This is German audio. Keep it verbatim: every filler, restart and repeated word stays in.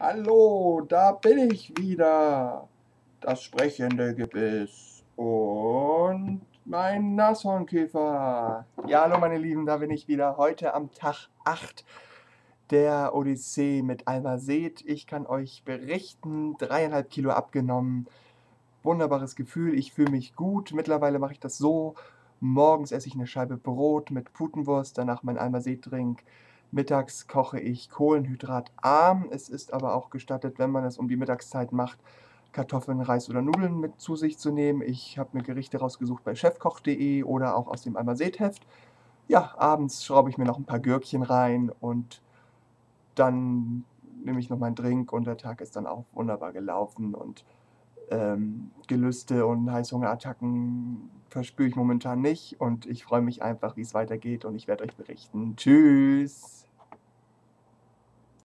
Hallo, da bin ich wieder. Das sprechende Gebiss und mein Nashornkäfer. Ja, hallo meine Lieben, da bin ich wieder. Heute am Tag acht der Odyssee mit Almased. Ich kann euch berichten, dreieinhalb Kilo abgenommen. Wunderbares Gefühl, ich fühle mich gut. Mittlerweile mache ich das so, morgens esse ich eine Scheibe Brot mit Putenwurst, danach mein Almased-Drink. Mittags koche ich kohlenhydratarm. Es ist aber auch gestattet, wenn man es um die Mittagszeit macht, Kartoffeln, Reis oder Nudeln mit zu sich zu nehmen. Ich habe mir Gerichte rausgesucht bei chefkoch punkt de oder auch aus dem Almased-Heft. Ja, abends schraube ich mir noch ein paar Gürkchen rein und dann nehme ich noch meinen Drink und der Tag ist dann auch wunderbar gelaufen und ähm, Gelüste und Heißhungerattacken verspüre ich momentan nicht und ich freue mich einfach, wie es weitergeht und ich werde euch berichten. Tschüss.